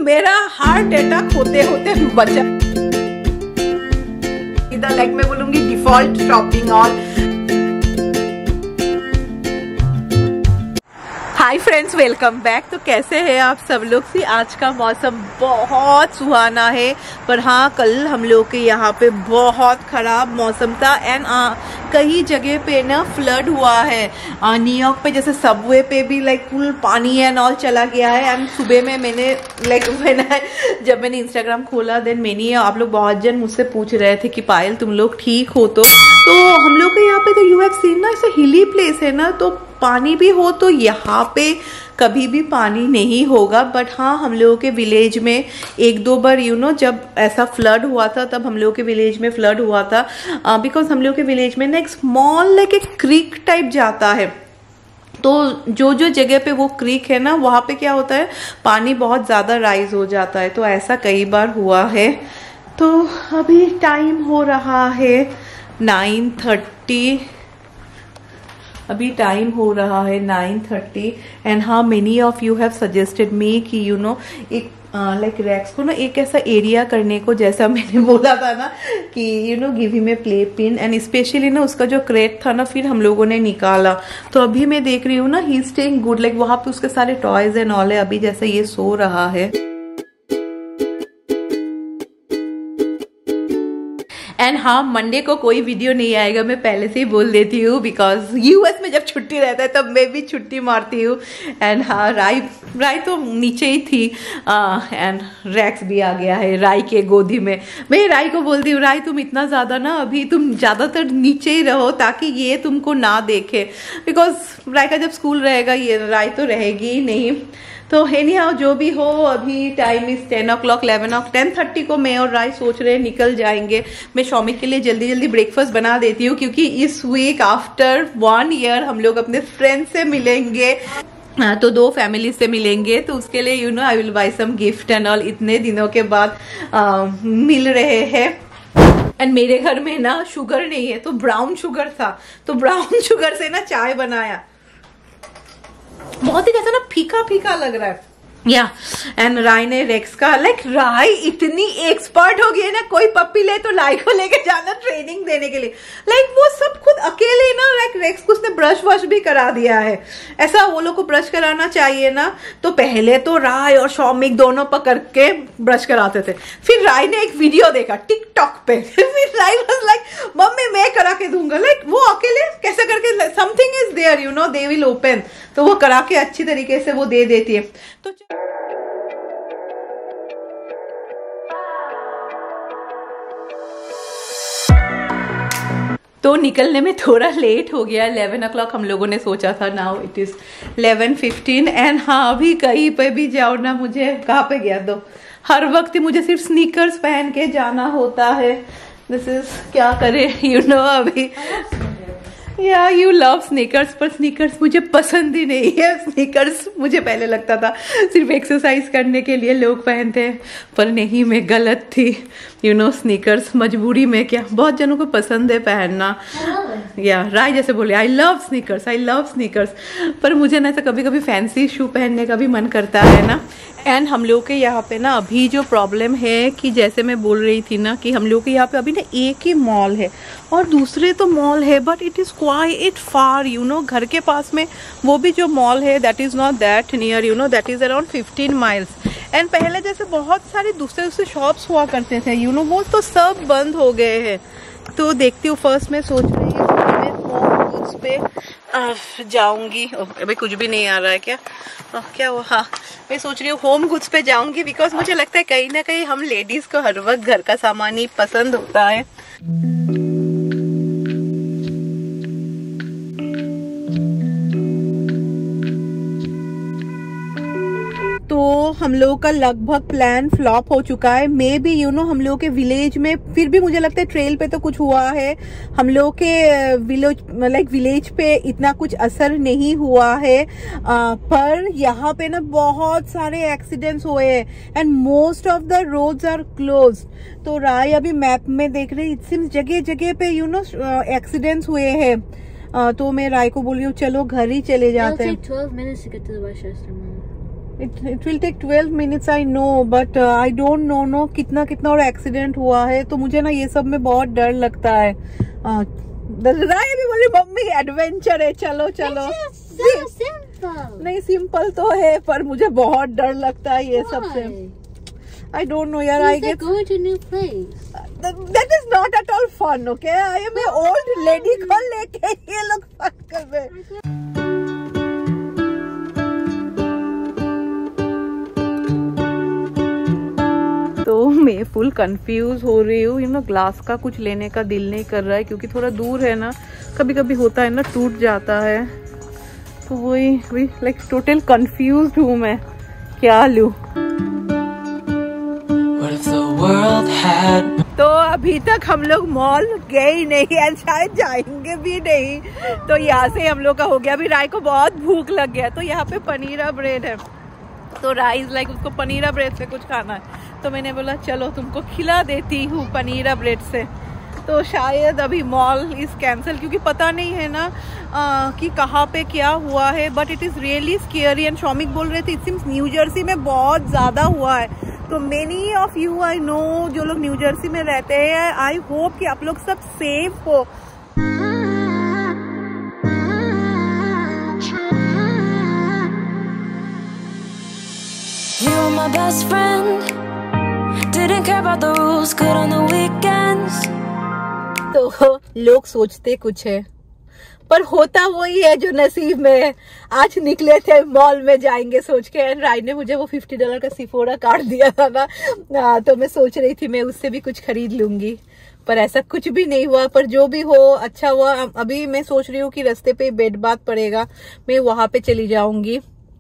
मेरा heart attack होते होते बचा। इधर लाइक मैं बोलूंगी डिफॉल्ट शॉपिंग और हाय फ्रेंड्स, वेलकम बैक। तो कैसे हैं आप सब लोग? सी आज का मौसम बहुत सुहाना है, पर हाँ कल हम लोग के यहाँ पे बहुत खराब मौसम था एंड कई जगह पे ना फ्लड हुआ है। न्यूयॉर्क पे जैसे सबवे पे भी लाइक फुल पानी एंड ऑल चला गया है। एंड सुबह में मैंने लाइक जब मैंने इंस्टाग्राम खोला देन मैंने आप लोग बहुत जन मुझसे पूछ रहे थे कि पायल तुम लोग ठीक हो? तो हम लोग के यहाँ पे तो यू हैव सीन ना, ऐसे हिली प्लेस है ना, तो पानी भी हो तो यहाँ पे कभी भी पानी नहीं होगा। बट हाँ हम लोगों के विलेज में एक दो बार जब ऐसा फ्लड हुआ था तब हम लोगों के विलेज में फ्लड हुआ था। बिकॉज हम लोगों के विलेज में ना एक स्मॉल लाइक एक क्रीक टाइप जाता है, तो जो जगह पे वो क्रीक है ना वहाँ पे क्या होता है, पानी बहुत ज़्यादा राइज हो जाता है। तो ऐसा कई बार हुआ है। तो अभी टाइम हो रहा है 9:30। अभी टाइम हो रहा है 9:30 एंड हाँ many of you have suggested me कि एक लाइक रैक्स को ना एक ऐसा एरिया करने को, जैसा मैंने बोला था ना कि give him a play pen. And specially ना उसका जो क्रेट था ना फिर हम लोगों ने निकाला, तो अभी मैं देख रही हूँ ना ही स्टेइंग गुड, लाइक वहां पे उसके सारे टॉयज एंड ऑल है। अभी जैसे ये सो रहा है एंड हाँ मंडे को कोई वीडियो नहीं आएगा, मैं पहले से ही बोल देती हूँ, बिकॉज यूएस में जब छुट्टी रहता है तब मैं भी छुट्टी मारती हूँ। एंड हाँ राई तो नीचे ही थी एंड रैक्स भी आ गया है राई के गोदी में। मैं राई को बोलती हूँ राई तुम इतना ज़्यादा ना अभी तुम ज़्यादातर नीचे ही रहो ताकि ये तुमको ना देखे, बिकॉज राई का जब स्कूल रहेगा ये राई तो रहेगी ही नहीं। तो एनी हाउ जो भी हो, अभी टाइम इज 10 o'clock 10:30 को मैं और राय सोच रहे निकल जाएंगे। मैं शॉमी के लिए जल्दी जल्दी ब्रेकफास्ट बना देती हूँ क्योंकि इस वीक आफ्टर 1 year हम लोग अपने फ्रेंड से मिलेंगे, तो 2 फैमिली से मिलेंगे। तो उसके लिए I will buy some gift and all. इतने दिनों के बाद मिल रहे हैं एंड मेरे घर में ना शुगर नहीं है तो ब्राउन शुगर था, तो ब्राउन शुगर से ना चाय बनाया। बहुत ही कैसा ना फीका फीका लग रहा है या। एंड राय ने रेक्स का राय इतनी एक्सपर्ट हो गई है ना, कोई पप्पी ले तो राय को लेके जाना ट्रेनिंग देने के लिए। वो सब खुद अकेले ना रेक्स को उसने ब्रश वश भी करा दिया है। ऐसा वो लोग को ब्रश कराना चाहिए ना, तो पहले तो राय और शौमिक दोनों पकड़ के ब्रश कराते थे। फिर राय ने एक वीडियो देखा टिकटॉक पे, फिर राय वाज लाइक मम्मी मैं करा के दूंगा। वो अकेले कैसे करके, something is there they will open, तो वो करा के अच्छी तरीके से वो दे देती है। तो निकलने में थोड़ा लेट हो गया। 11 o'clock हम लोगों ने सोचा था, नाउ इट इज 11:15 एंड हाँ अभी कहीं पे भी जाओ ना, मुझे कहाँ पे गया दो, हर वक्त मुझे सिर्फ स्नीकर्स पहन के जाना होता है। दिस इज क्या करे अभी या यू लव स्नीकर्स, पर स्नीकर्स मुझे पसंद ही नहीं है। स्नीकर्स मुझे पहले लगता था सिर्फ एक्सरसाइज करने के लिए लोग पहनते हैं, पर नहीं मैं गलत थी। स्नीकर्स मजबूरी में क्या, बहुत जनों को पसंद है पहनना या राय जैसे बोले आई लव स्नीकर्स, पर मुझे ना ऐसा कभी कभी फैंसी शू पहनने का भी मन करता है ना। एंड हम लोग के यहाँ पे ना अभी जो प्रॉब्लम है कि जैसे मैं बोल रही थी ना कि हम लोग के यहाँ पे अभी ना एक ही मॉल है और दूसरे तो मॉल है but it is quite far घर के पास में वो भी जो मॉल है that is not that near that is around 15 miles। And पहले जैसे बहुत सारे दूसरे शॉप्स हुआ करते थे वो तो सब बंद हो गए हैं। तो देखती हूँ, फर्स्ट मैं सोच रही हूँ मैं होम गुड्स पे जाऊंगी। अभी कुछ भी नहीं आ रहा है क्या? क्या हुआ? हाँ मैं सोच रही हूँ होम गुड्स पे जाऊंगी, बिकॉज मुझे लगता है कहीं ना कहीं हम लेडीज को हर वक्त घर का सामान ही पसंद होता है। तो हम लोगों का लगभग प्लान फ्लॉप हो चुका है। मे बी हम लोग के विलेज में फिर भी मुझे लगता है ट्रेल पे तो कुछ हुआ है, हम लोग के विलेज पे इतना कुछ असर नहीं हुआ है। पर यहाँ पे ना बहुत सारे एक्सीडेंट्स हुए हैं and most of the roads are close. तो राय अभी मैप में देख रही, इट सीम्स जगह जगह पे एक्सीडेंट्स हुए हैं। तो मैं राय को बोल रही हूँ चलो घर ही चले जाते हैं। It will take 12 minutes, I know, but I don't know कितना और एक्सीडेंट हुआ है, तो मुझे ना ये सब में बहुत डर लगता है। राय भी बोली मम्मी एडवेंचर है, चलो चलो। नहीं सिंपल तो है, पर मुझे बहुत डर लगता है ये सब से। I don't know यार, I get going to a new place. That is not at all fun, okay? I am an old lady को लेके ये लोग फन कर रहे हैं। तो मैं फुल कंफ्यूज हो रही हूँ, ग्लास का कुछ लेने का दिल नहीं कर रहा है, क्योंकि थोड़ा दूर है ना, कभी कभी होता है ना, टूट जाता है, तो वही लाइक टोटल कंफ्यूज हूँ मैं, क्या लूँ। तो अभी तक हम लोग मॉल गए ही नहीं एंड शायद जाएंगे भी नहीं, तो यहाँ से हम लोग का हो गया। अभी राय को बहुत भूख लग गया, तो यहाँ पे पनीरा ब्रेड है, तो राइस लाइक उसको पनीरा ब्रेड से कुछ खाना है, तो मैंने बोला चलो तुमको खिला देती हूँ पनीरा ब्रेड से। तो शायद अभी मॉल इज कैंसिल, क्योंकि पता नहीं है ना कि कहाँ पे क्या हुआ है, but it is really scary. And Shoumik बोल रहे थे इट सीम्स न्यू जर्सी में बहुत ज़्यादा हुआ है। तो many of you I know जो लोग न्यू जर्सी में रहते हैं, आई होप कि आप लोग सब सेफ हो। You were my best friend, didn't care about the rules, good on the weekends. तो लोग सोचते कुछ है, पर होता वही है जो नसीब में है। आज निकले थे मॉल में जाएंगे सोच के, एंड राय ने मुझे वो $50 का सिफोरा कार्ड दिया था ना, तो मैं सोच रही थी मैं उससे भी कुछ खरीद लूंगी, पर ऐसा कुछ भी नहीं हुआ। पर जो भी हो अच्छा हुआ। अभी मैं सोच रही हूँ कि रास्ते पे बेड बाथ पड़ेगा, मैं वहां पे चली जाऊंगी।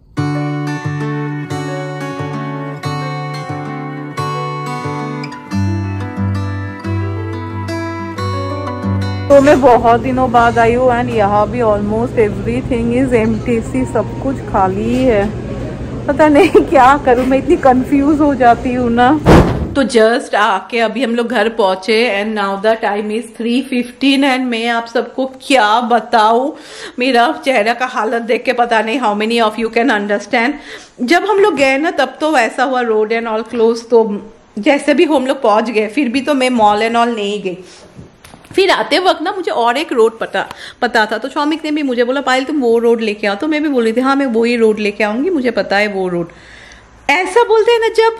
तो मैं बहुत दिनों बाद आई हूँ एंड यहाँ भी almost everything is empty see, सब कुछ खाली है। पता नहीं क्या करूँ, मैं इतनी कंफ्यूज हो जाती हूँ ना। तो जस्ट आके अभी हम लोग घर पहुंचे and now the time is 3:15 and मैं आप सबको क्या बताऊँ, मेरा चेहरा का हालत देख के पता नहीं how many of you can understand. जब हम लोग गए ना तब तो वैसा हुआ, रोड एंड ऑल क्लोज, तो जैसे भी हम लोग पहुंच गए, फिर भी तो मैं मॉल एंड ऑल नहीं गई। फिर आते वक्त ना मुझे और एक रोड पता था, तो शौमिक ने भी मुझे बोला पायल तुम वो रोड लेके आओ, तो मैं भी बोल रही थी हाँ मैं वही रोड लेके आऊंगी, मुझे पता है वो रोड। ऐसा बोलते हैं ना जब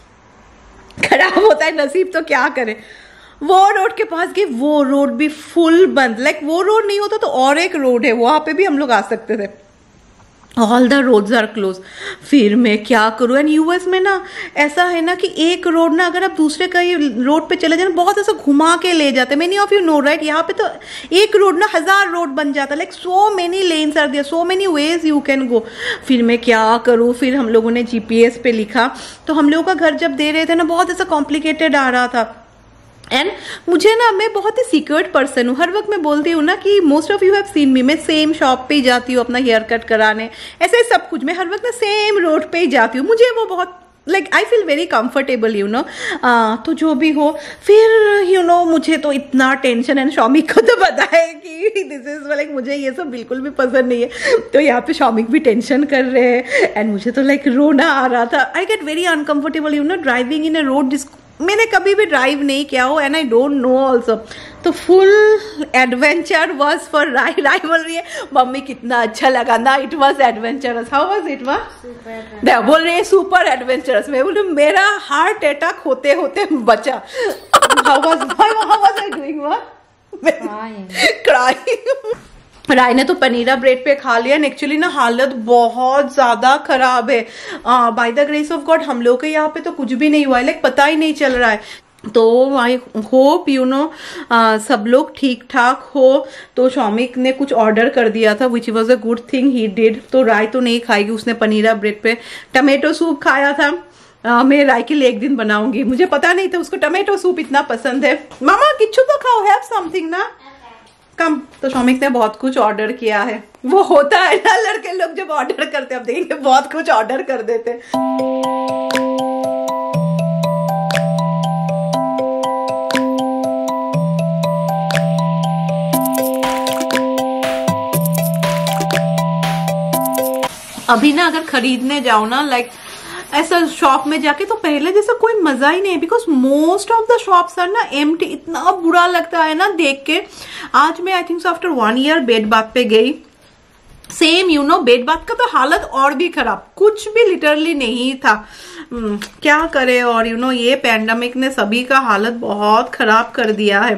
खराब होता है नसीब, तो क्या करें। वो रोड के पास गए, वो रोड भी फुल बंद, लाइक वो रोड नहीं होता तो और एक रोड है वहां पे भी हम लोग आ सकते थे, all the roads are close. फिर मैं क्या करूँ। एंड यूएस में ना ऐसा है ना कि एक रोड ना अगर आप दूसरे कहीं रोड पे चले जाए ना, बहुत ऐसा घुमा के ले जाते हैं। Many of you know right, यहाँ पे तो एक रोड ना 1000 रोड बन जाता है, like so many lanes are there, so many ways you can go. फिर मैं क्या करूँ, फिर हम लोगों ने जीपीएस पे लिखा, तो हम लोगों का घर जब दे रहे थे ना बहुत ऐसा कॉम्प्लिकेटेड आ रहा था। एंड मुझे ना, मैं बहुत ही सीक्रेट पर्सन हूँ, हर वक्त मैं बोलती हूँ ना कि most of you have seen me, मैं सेम शॉप पे ही जाती हूँ अपना हेयर कट कराने, ऐसे सब कुछ मैं हर वक्त ना सेम रोड पे ही जाती हूँ, मुझे वो बहुत like I feel very comfortable you know. तो जो भी हो, फिर यू नो मुझे तो इतना टेंशन है, शौमिक को तो पता है कि दिस इज लाइक मुझे ये सब बिल्कुल भी पसंद नहीं है, तो यहाँ पे शौमिक भी टेंशन कर रहे हैं एंड मुझे तो लाइक रोना आ रहा था। I get very uncomfortable you know driving in a road जिसको मैंने कभी भी ड्राइव नहीं किया हो and I don't know also. तो full adventure was for Rai. Rai बोल रही है मम्मी कितना अच्छा लगा ना, it was adventurous. How was it? बोल रही है सुपर एडवेंचरस। मैं बोल रही मेरा हार्ट अटैक होते होते बचा। How was I doing? Crying. Rai ने तो पनीरा ब्रेड पे खा लिया, एक्चुअली ना हालत बहुत ज्यादा खराब है। By the grace of God हम लोग के यहाँ पे तो कुछ भी नहीं हुआ है, लाइक पता ही नहीं चल रहा है। तो आई होप यू नो सब लोग ठीक ठाक हो। तो शौमिक ने कुछ ऑर्डर कर दिया था which was a good thing he did. तो राय तो नहीं खाएगी, उसने पनीरा ब्रेड पे टमेटो सूप खाया था। मैं राय के लिए एक दिन बनाऊंगी, मुझे पता नहीं था उसको टमेटो सूप इतना पसंद है। मामा किच्छु तो खाओ, हैव समथिंग ना कम। तो शौमिक ने बहुत कुछ ऑर्डर किया है, वो होता है ना लड़के लोग जब ऑर्डर करते हैं, आप देखेंगे बहुत कुछ ऑर्डर कर देते हैं। अभी ना अगर खरीदने जाओ ना लाइक ऐसा शॉप में जाके तो पहले जैसा कोई मजा ही नहीं, because most of the shops are ना एम्प्टी। इतना बुरा लगता है ना देख के। आज मैं I think after 1 year Bed Bath पे गई, same you know Bed Bath का तो हालत और भी खराब, कुछ भी लिटरली नहीं था। क्या करे, और यू नो ये पैंडेमिक ने सभी का हालत बहुत खराब कर दिया है।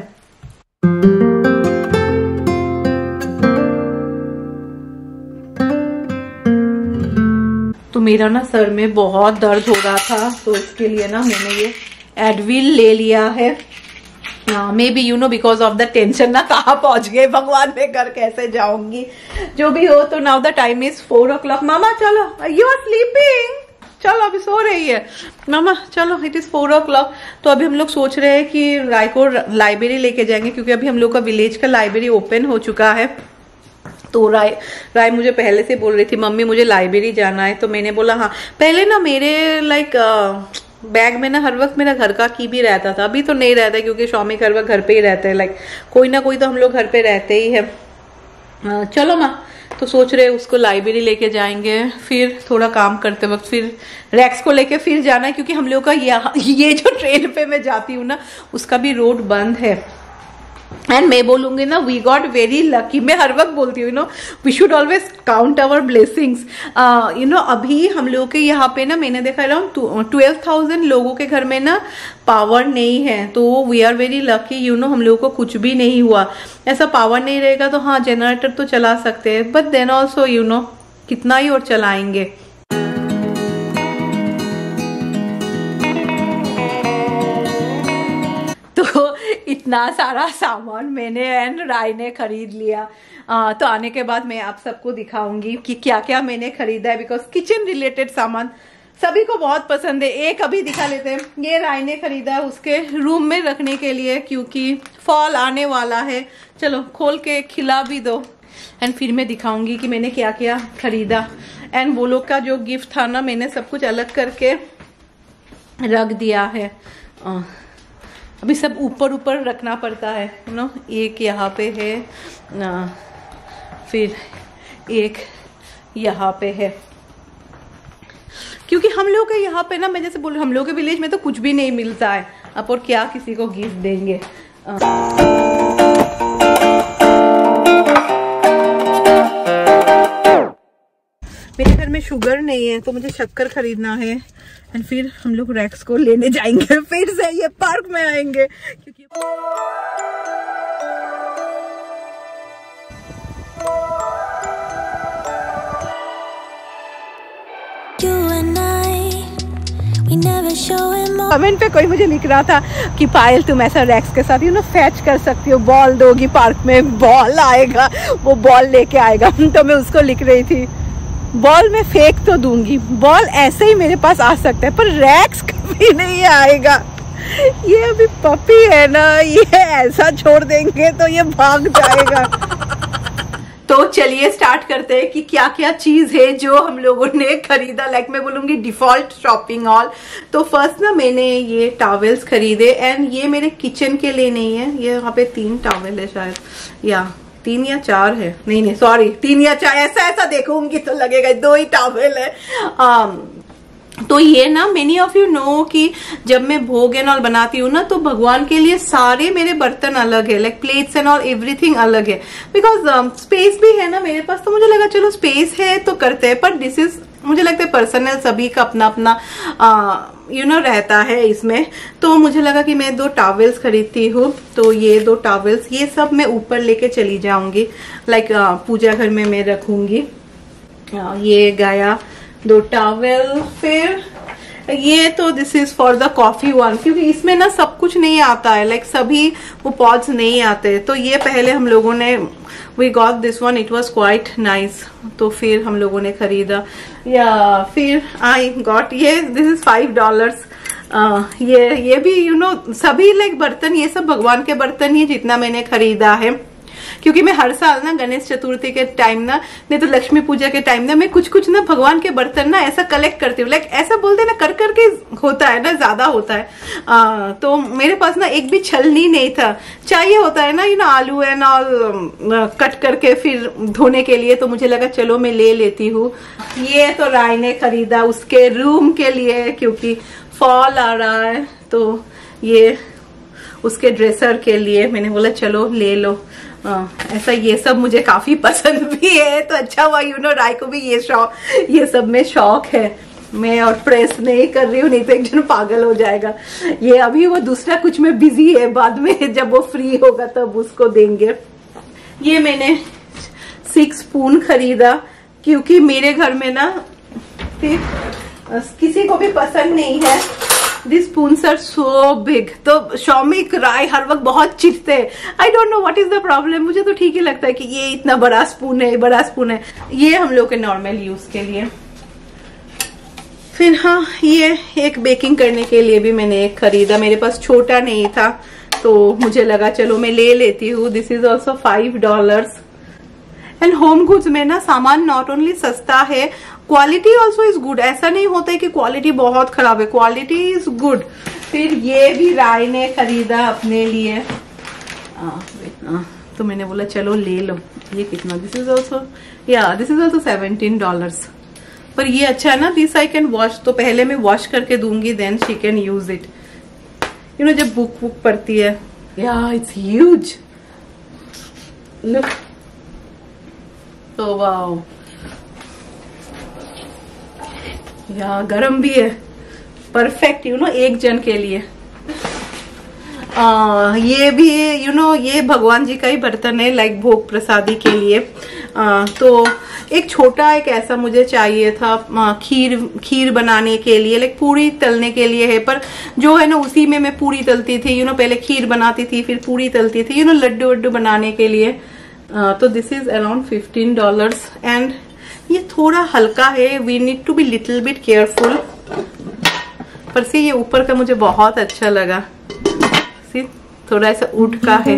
तो मेरा ना सर में बहुत दर्द हो रहा था, तो इसके लिए ना मैंने ये एडविल ले लिया है। Maybe you know because of the tension ना कहाँ पहुंच गए भगवान, मैं घर कैसे जाऊंगी। जो भी हो, तो now the time is 4 o'clock। मामा चलो, यू आर स्लीपिंग, चलो अभी सो रही है मामा, चलो इट इज 4 o'clock। तो अभी हम लोग सोच रहे हैं कि राय को लाइब्रेरी लेके जाएंगे, क्योंकि अभी हम लोग का विलेज का लाइब्रेरी ओपन हो चुका है। तो राय मुझे पहले से बोल रही थी मम्मी मुझे लाइब्रेरी जाना है, तो मैंने बोला हाँ। पहले ना मेरे लाइक बैग में ना हर वक्त मेरा घर का की भी रहता था, अभी तो नहीं रहता क्योंकि शौमिक हर वक्त घर पे ही रहते हैं, लाइक कोई ना कोई तो हम लोग घर पे रहते ही है। चलो माँ, तो सोच रहे उसको लाइब्रेरी लेके जाएंगे, फिर थोड़ा काम करते वक्त फिर रैक्स को लेके फिर जाना है, क्योंकि हम लोग का ये जो ट्रेन पे मैं जाती हूँ ना उसका भी रोड बंद है। एंड मैं बोलूंगी ना वी गॉट वेरी लकी, मैं हर वक्त बोलती हूँ no we should always count our blessings. You know अभी हम लोग के यहाँ पे ना मैंने देखा अराउंड 12,000 लोगों के घर में ना पावर नहीं है, तो we are very lucky you know, हम लोगों को कुछ भी नहीं हुआ। ऐसा पावर नहीं रहेगा तो हाँ जनरेटर तो चला सकते हैं, but then also you know कितना ही और चलाएंगे। तो इतना सारा सामान मैंने एंड राय ने खरीद लिया। तो आने के बाद मैं आप सबको दिखाऊंगी कि क्या क्या मैंने खरीदा है, बिकॉज किचन रिलेटेड सामान सभी को बहुत पसंद है। एक अभी दिखा लेते हैं, ये राय ने खरीदा उसके रूम में रखने के लिए, क्योंकि फॉल आने वाला है। चलो खोल के खिला भी दो, एंड फिर मैं दिखाऊंगी कि मैंने क्या क्या खरीदा। एंड वो लोग का जो गिफ्ट था ना मैंने सब कुछ अलग करके रख दिया है। अभी सब ऊपर ऊपर रखना पड़ता है यू नो, एक यहाँ पे है फिर एक यहाँ पे है, क्योंकि हम लोग के यहाँ पे ना मैं जैसे बोल हम लोग के विलेज में तो कुछ भी नहीं मिलता है, अब और क्या किसी को गिफ्ट देंगे। मेरे घर में शुगर नहीं है तो मुझे शक्कर खरीदना है, एंड फिर हम लोग रैक्स को लेने जाएंगे, फिर से ये पार्क में आएंगे क्योंकि कमेंट पे कोई मुझे लिख रहा था कि पायल तुम ऐसा रैक्स के साथ यू नो फैच कर सकती हो, बॉल दोगी पार्क में, बॉल आएगा, वो बॉल लेके आएगा। तो मैं उसको लिख रही थी बॉल में फेंक तो दूंगी, बॉल ऐसे ही मेरे पास आ सकता है पर रैक्स कभी नहीं आएगा। ये अभी पपी है ना, ये ऐसा छोड़ देंगे तो ये भाग जाएगा। तो चलिए स्टार्ट करते हैं कि क्या क्या चीज है जो हम लोगों ने खरीदा, लाइक मैं बोलूंगी डिफॉल्ट शॉपिंग हॉल। तो फर्स्ट ना मैंने ये टॉवेल्स खरीदे, एंड ये मेरे किचन के लिए नहीं है, ये यहाँ पे 3 टॉवेल है शायद, या 3 या 4 है, नहीं सॉरी 3 या 4, ऐसा देखूंगी तो लगेगा 2 ही टॉवेल है। तो ये ना मेनी ऑफ यू नो कि जब मैं भोग एंड ऑल बनाती हूँ ना तो भगवान के लिए सारे मेरे बर्तन अलग है, like plates and all everything अलग है, बिकॉज स्पेस भी है ना मेरे पास। तो मुझे लगा चलो स्पेस है तो करते हैं, पर दिस इज मुझे लगता है पर्सनल, सभी का अपना अपना यू नो रहता है इसमें। तो मुझे लगा कि मैं 2 टॉवेल्स खरीदती हूँ, तो ये 2 टॉवेल्स ये सब मैं ऊपर लेके चली जाऊंगी, लाइक पूजा घर में मैं रखूंगी। ये गया 2 टॉवेल। फिर ये तो this is for the coffee one, क्योंकि इसमें ना सब कुछ नहीं आता है, लाइक सभी वो पॉट्स नहीं आते। तो ये पहले हम लोगों ने we got this one, it was quite nice, तो फिर हम लोगों ने खरीदा। या फिर आई गॉट ये, दिस इज $5। ये भी यू नो सभी लाइक बर्तन, ये सब भगवान के बर्तन ही जितना मैंने खरीदा है, क्योंकि मैं हर साल ना गणेश चतुर्थी के टाइम ना, नहीं तो लक्ष्मी पूजा के टाइम ना, मैं कुछ कुछ ना भगवान के बर्तन ना ऐसा कलेक्ट करती हूँ। लाइक ऐसा बोलते ना कर करके होता है ना, ज्यादा होता है। तो मेरे पास ना एक भी छलनी नहीं था। चाहिए होता है ना, आलू एंड ऑल कट करके फिर धोने के लिए, तो मुझे लगा चलो मैं ले लेती हूँ। ये तो राय ने खरीदा उसके रूम के लिए, क्योंकि फॉल आ रहा है, तो ये उसके ड्रेसर के लिए मैंने बोला चलो ले लो। ऐसा ये सब मुझे काफी पसंद भी है, तो अच्छा हुआ राय को भी ये सब में शौक है। मैं और प्रेस नहीं कर रही हूँ, नहीं तो एक जन पागल हो जाएगा। ये अभी वो दूसरा कुछ में बिजी है, बाद में जब वो फ्री होगा तब उसको देंगे। ये मैंने 6 स्पून खरीदा, क्योंकि मेरे घर में ना किसी को भी पसंद नहीं है। These spoons are so big। तो शौमिक राय हर वक्त बहुत चिढ़ते हैं। I don't know what is the problem। मुझे तो ठीक ही लगता है कि ये इतना बड़ा स्पून है, बड़ा स्पून है। ये हम लोग के नॉर्मल यूज के लिए। फिर हाँ, ये एक बेकिंग करने के लिए भी मैंने एक खरीदा। मेरे पास छोटा नहीं था, तो मुझे लगा चलो मैं ले लेती हूँ। This is also $5। And home goods में ना सामान नॉट ओनली सस्ता है, क्वालिटी ऑल्सो इज गुड। ऐसा नहीं होता है कि क्वालिटी बहुत खराब है, क्वालिटी इज गुड। फिर ये भी राय ने खरीदा अपने लिए। तो मैंने बोला चलो ले लो। ये कितना, दिस इज ऑल्सो $17। पर ये अच्छा है ना, दिस आई कैन वॉश। तो पहले मैं वॉश करके दूंगी, then she can use it. जब बुक पढ़ती है। It's huge, look. तो वाओ, गरम भी है, परफेक्ट एक जन के लिए। ये भी ये भगवान जी का ही बर्तन है, लाइक भोग प्रसादी के लिए। तो एक छोटा एक ऐसा मुझे चाहिए था खीर बनाने के लिए, लाइक पूरी तलने के लिए है। पर जो है ना, उसी में मैं पूरी तलती थी। पहले खीर बनाती थी, फिर पूरी तलती थी, लड्डू वड्डू बनाने के लिए। तो दिस इज अराउंड $15। एंड ये थोड़ा हल्का है, we need to be little bit careful. पर से ये ऊपर का मुझे बहुत अच्छा लगा, थोड़ा ऐसा वुड का है।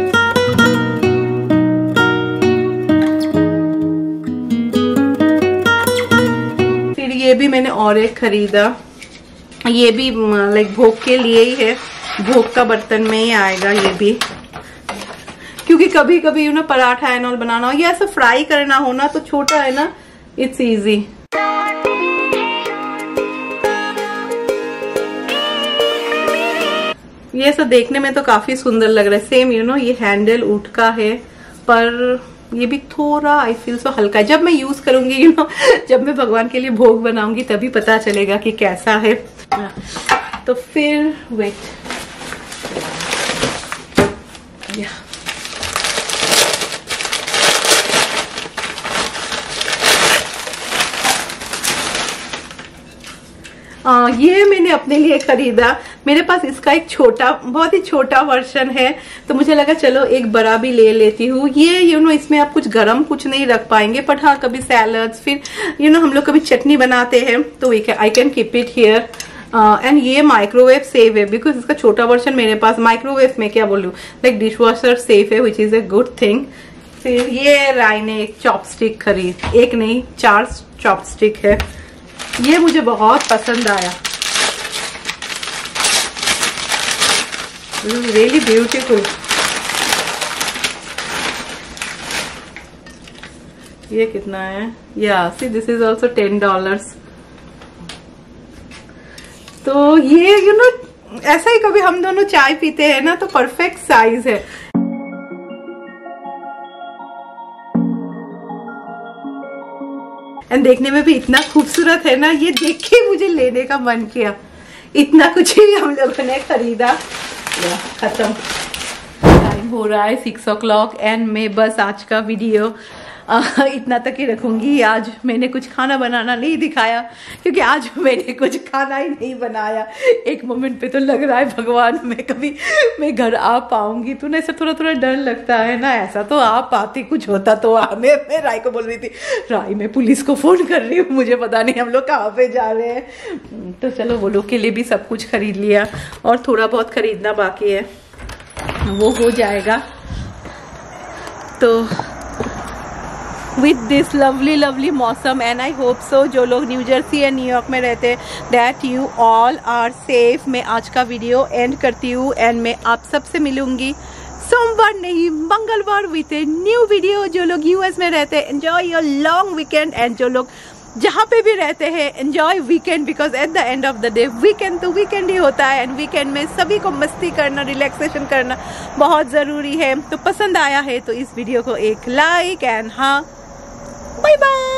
फिर ये भी मैंने और एक खरीदा। ये भी लाइक भोग के लिए ही है, भोग का बर्तन में ही आएगा ये भी। क्योंकि कभी कभी पराठा एंड ऑल बनाना हो या ऐसा फ्राई करना हो ना, तो छोटा है ना, इट्स इजी। ये सब देखने में तो काफी सुंदर लग रहा है। सेम ये हैंडल वुड का है, पर ये भी थोड़ा आई फील सो हल्का है। जब मैं यूज करूंगी जब मैं भगवान के लिए भोग बनाऊंगी, तभी पता चलेगा कि कैसा है। तो फिर वेट, ये मैंने अपने लिए खरीदा। मेरे पास इसका एक छोटा, बहुत ही छोटा वर्जन है, तो मुझे लगा चलो एक बड़ा भी ले लेती हूँ। ये इसमें आप कुछ गरम कुछ नहीं रख पाएंगे, बट हाँ कभी सैलड्स, फिर हम लोग कभी चटनी बनाते हैं, तो I can keep it here. And ये माइक्रोवेव सेफ है, बिकॉज इसका छोटा वर्जन मेरे पास माइक्रोवेव में क्या बोलूं, लाइक डिश वॉशर सेफ है, which is a good thing. फिर ये राय ने एक चॉपस्टिक खरीद, एक नहीं 4 चॉपस्टिक है। ये मुझे बहुत पसंद आया, रियली ब्यूटीफुल। ये कितना है? See this is also $10। तो ये ऐसा ही कभी हम दोनों चाय पीते हैं ना, तो परफेक्ट साइज है। एंड देखने में भी इतना खूबसूरत है ना, ये देख के मुझे लेने का मन किया। इतना कुछ ही हम लोगों ने खरीदा। खत्म, टाइम हो रहा है 6 o'clock एंड मैं बस आज का वीडियो इतना तक ही रखूंगी। आज मैंने कुछ खाना बनाना नहीं दिखाया, क्योंकि आज मैंने कुछ खाना ही नहीं बनाया। एक मोमेंट पे तो लग रहा है भगवान मैं घर आ पाऊंगी, तो ना ऐसा थोड़ा थोड़ा डर लगता है ना। ऐसा तो आ पाती, कुछ होता तो मैं राय को बोल रही थी, राय मैं पुलिस को फोन कर रही हूँ, मुझे पता नहीं हम लोग कहाँ पे जा रहे हैं। तो चलो वो लोग के लिए भी सब कुछ खरीद लिया, और थोड़ा बहुत खरीदना बाकी है, वो हो जाएगा। तो विथ दिस लवली मौसम एंड आई होप सो जो लोग न्यू जर्सी या न्यूयॉर्क में रहते हैं that you all are safe. मैं आज का वीडियो एंड करती हूँ एंड मैं आप सबसे मिलूंगी सोमवार नहीं मंगलवार विथ ए न्यू वीडियो। जो लोग यूएस में रहते हैं enjoy your long weekend and जो लोग जहाँ पे भी रहते हैं enjoy weekend because at the end of the day weekend तो वीकेंड ही होता है एंड वीकेंड में सभी को मस्ती करना रिलैक्सेशन करना बहुत ज़रूरी है। तो पसंद आया है तो इस वीडियो को एक लाइक एंड हाँ बाय बाय।